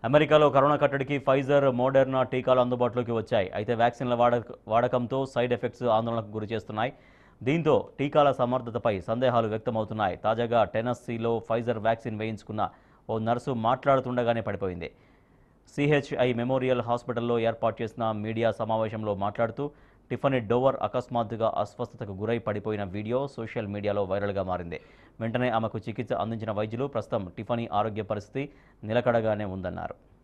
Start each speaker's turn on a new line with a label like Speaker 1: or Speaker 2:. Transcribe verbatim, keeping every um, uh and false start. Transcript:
Speaker 1: అమెరికాలో కరోనా కట్టడికి Pfizer, Moderna టీకాలు అందుబాటులోకి వచ్చాయి. అయితే వ్యాక్సిన్ల వాడక వాడకంతో సైడ్ ఎఫెక్ట్స్ ఆందోళనకు గురి చేస్తున్నాయి. దీంతో టీకాల సమర్థతపై సందేహాలు వ్యక్తమవుతున్నాయి. తాజాగా టెనస్సీలో ఫైజర్ వ్యాక్సిన్ వేయించుకున్న ఓ నర్సు మాట్లాడుతుండగానే పడిపోయింది. సిహెచ్ఐ మెమోరియల్ హాస్పిటల్లో ఏర్పాటు చేసిన మీడియా సమావేశంలో మాట్లాడుతూ టిఫనీ డోవర్ అకస్మాత్తుగా అస్వస్థతకు గురై పడిపోయిన వీడియో సోషల్ మీడియాలో వైరల్గా మారింది. వెంటనే ఆమెకు చికిత్స అందించిన వైద్యులు ప్రస్తుతం టిఫనీ ఆరోగ్య పరిస్థితి నిలకడగానే ఉందన్నారు.